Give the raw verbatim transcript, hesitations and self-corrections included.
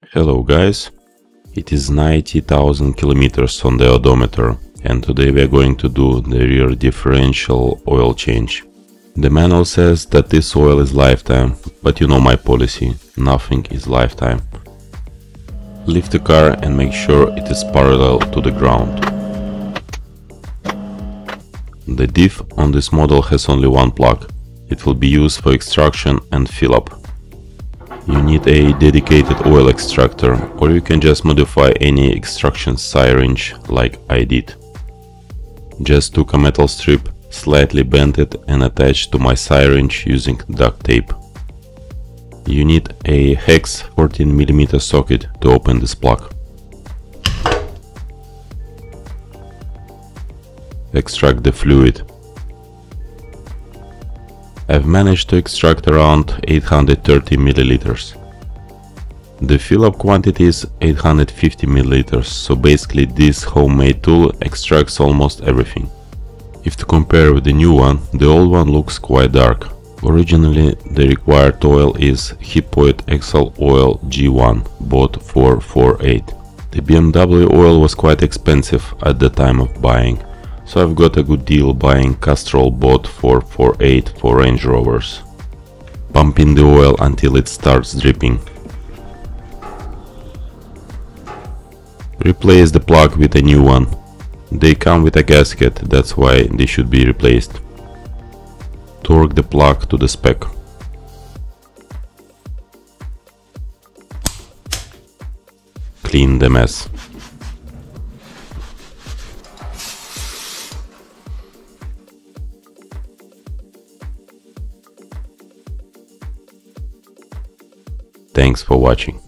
Hello guys, it is ninety thousand kilometers on the odometer, and today we are going to do the rear differential oil change. The manual says that this oil is lifetime, but you know my policy, nothing is lifetime. Lift the car and make sure it is parallel to the ground. The diff on this model has only one plug. It will be used for extraction and fill up. You need a dedicated oil extractor, or you can just modify any extraction syringe like I did. Just took a metal strip, slightly bent it and attached to my syringe using duct tape. You need a hex fourteen millimeter socket to open this plug. Extract the fluid. I've managed to extract around eight hundred thirty milliliters. The fill-up quantity is eight hundred fifty milliliters, so basically this homemade tool extracts almost everything. If to compare with the new one, the old one looks quite dark. Originally the required oil is Hipoid Excel Oil G one, bought for four eight. The B M W oil was quite expensive at the time of buying, so I've got a good deal buying Castrol bought for four eight for Range Rovers. Pump in the oil until it starts dripping. Replace the plug with a new one. They come with a gasket, that's why they should be replaced. Torque the plug to the spec. Clean the mess. Thanks for watching.